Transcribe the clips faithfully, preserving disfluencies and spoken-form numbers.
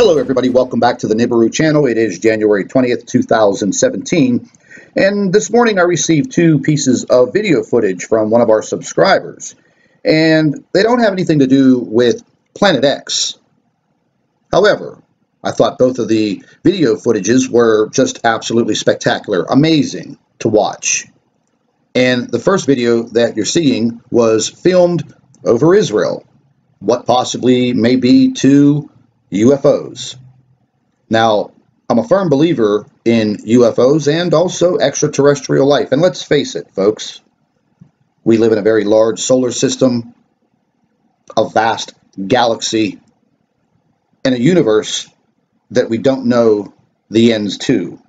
Hello everybody, welcome back to the Nibiru channel. It is January twentieth, two thousand seventeen, and this morning I received two pieces of video footage from one of our subscribers, and they don't have anything to do with Planet X. However, I thought both of the video footages were just absolutely spectacular, amazing to watch. And the first video that you're seeing was filmed over Israel, what possibly may be two U F Os. Now, I'm a firm believer in U F Os and also extraterrestrial life. And let's face it, folks, we live in a very large solar system, a vast galaxy, and a universe that we don't know the ends to.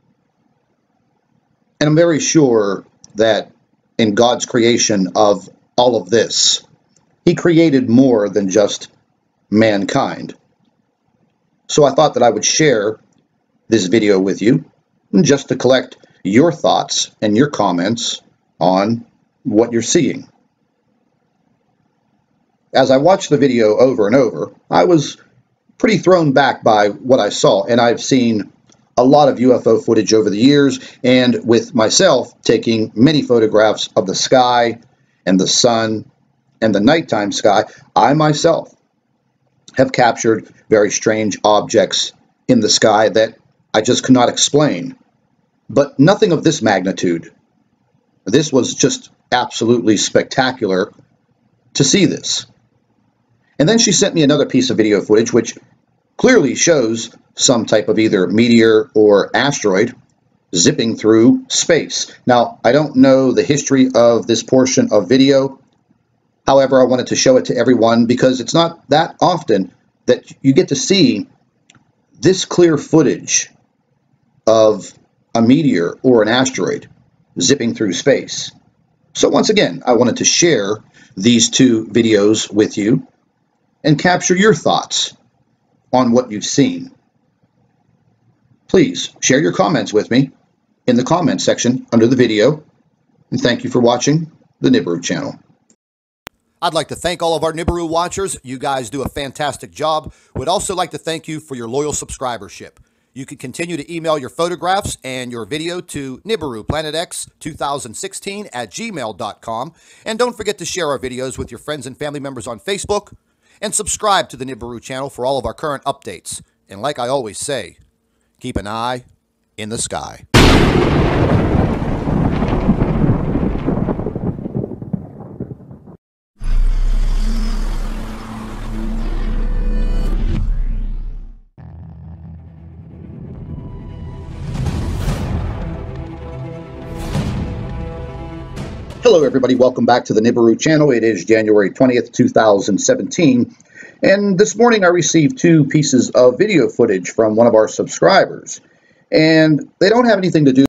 And I'm very sure that in God's creation of all of this, He created more than just mankind. So I thought that I would share this video with you just to collect your thoughts and your comments on what you're seeing. As I watched the video over and over, I was pretty thrown back by what I saw, and I've seen a lot of U F O footage over the years, and with myself taking many photographs of the sky and the sun and the nighttime sky, I myself have captured very strange objects in the sky that I just could not explain, but nothing of this magnitude. This was just absolutely spectacular to see this. And then she sent me another piece of video footage which clearly shows some type of either meteor or asteroid zipping through space. Now, I don't know the history of this portion of video. However, I wanted to show it to everyone because it's not that often that you get to see this clear footage of a meteor or an asteroid zipping through space. So once again, I wanted to share these two videos with you and capture your thoughts on what you've seen. Please share your comments with me in the comment section under the video, and thank you for watching the Nibiru channel. I'd like to thank all of our Nibiru watchers. You guys do a fantastic job. Would also like to thank you for your loyal subscribership. You can continue to email your photographs and your video to Nibiru Planet X twenty sixteen at gmail dot com. And don't forget to share our videos with your friends and family members on Facebook. And subscribe to the Nibiru channel for all of our current updates. And like I always say, keep an eye in the sky. Hello everybody, welcome back to the Nibiru channel. It is January twentieth, two thousand seventeen, and this morning I received two pieces of video footage from one of our subscribers, and they don't have anything to do